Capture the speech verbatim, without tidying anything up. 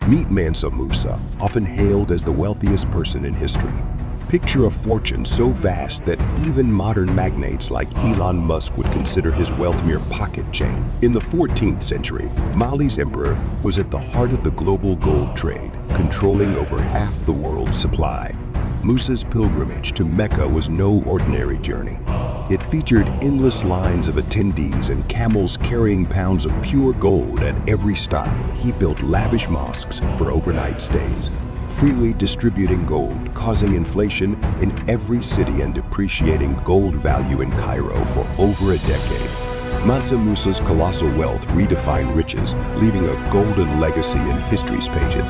Meet Mansa Musa, often hailed as the wealthiest person in history. Picture a fortune so vast that even modern magnates like Elon Musk would consider his wealth mere pocket change. In the fourteenth century, Mali's emperor was at the heart of the global gold trade, controlling over half the world's supply. Musa's pilgrimage to Mecca was no ordinary journey. It featured endless lines of attendees and camels carrying pounds of pure gold at every stop. He built lavish mosques for overnight stays, freely distributing gold, causing inflation in every city and depreciating gold value in Cairo for over a decade. Mansa Musa's colossal wealth redefined riches, leaving a golden legacy in history's pages.